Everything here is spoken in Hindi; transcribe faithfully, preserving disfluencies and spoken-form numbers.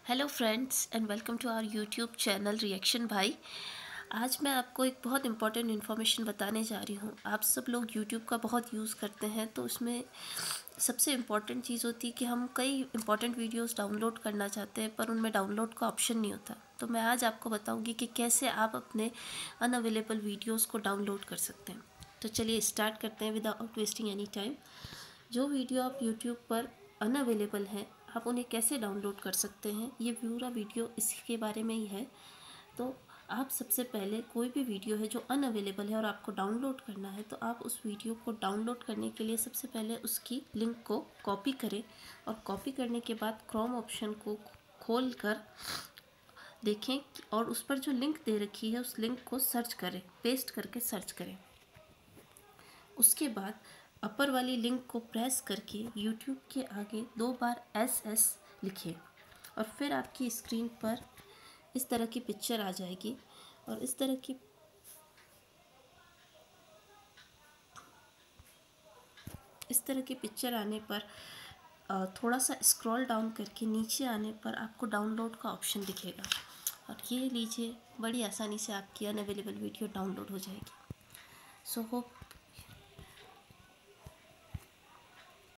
Hello friends and welcome to our YouTube channel reaction भाई। आज मैं आपको एक बहुत इंपॉर्टेंट इन्फॉर्मेशन बताने जा रही हूँ। आप सब लोग यूट्यूब का बहुत यूज़ करते हैं, तो उसमें सबसे इम्पॉर्टेंट चीज़ होती है कि हम कई इंपॉर्टेंट वीडियोस डाउनलोड करना चाहते हैं पर उनमें डाउनलोड का ऑप्शन नहीं होता। तो मैं आज आपको बताऊँगी कि कैसे आप अपने अनअवेलेबल वीडियोज़ को डाउनलोड कर सकते हैं। तो चलिए स्टार्ट करते हैं विदाउट वेस्टिंग एनी टाइम। जो वीडियो आप यूट्यूब पर अनअवेलेबल हैं, आप उन्हें कैसे डाउनलोड कर सकते हैं, ये पूरा वीडियो इसके बारे में ही है। तो आप सबसे पहले कोई भी वीडियो है जो अनअवेलेबल है और आपको डाउनलोड करना है, तो आप उस वीडियो को डाउनलोड करने के लिए सबसे पहले उसकी लिंक को कॉपी करें और कॉपी करने के बाद क्रोम ऑप्शन को खोल कर देखें और उस पर जो लिंक दे रखी है उस लिंक को सर्च करें, पेस्ट करके सर्च करें। उसके बाद अपर वाली लिंक को प्रेस करके यूट्यूब के आगे दो बार एस एस लिखें और फिर आपकी स्क्रीन पर इस तरह की पिक्चर आ जाएगी। और इस तरह की इस तरह की पिक्चर आने पर थोड़ा सा स्क्रॉल डाउन करके नीचे आने पर आपको डाउनलोड का ऑप्शन दिखेगा और ये लीजिए, बड़ी आसानी से आपकी अनअवेलेबल वीडियो डाउनलोड हो जाएगी। So hope